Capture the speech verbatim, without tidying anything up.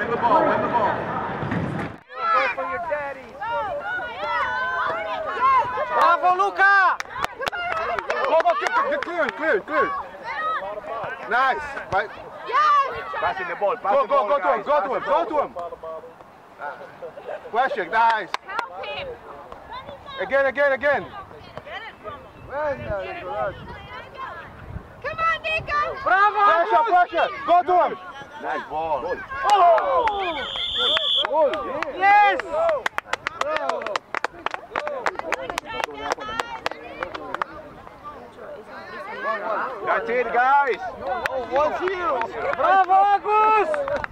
win the ball, win the ball. Go for your daddy. Bravo, Luca! Go, go, get, get clear, clear, clear. Nice. Right. Passing the ball, pass Go, the go, ball, go to him, guys. go to him, go to him. Question, nice. Help him. Again, again, again. Come on, Nico. Bravo, Pressure, pressure. Go to him. Nice ball. Goal. Oh! Goal. Yes! That's it, guys. One zero. Bravo, Agus!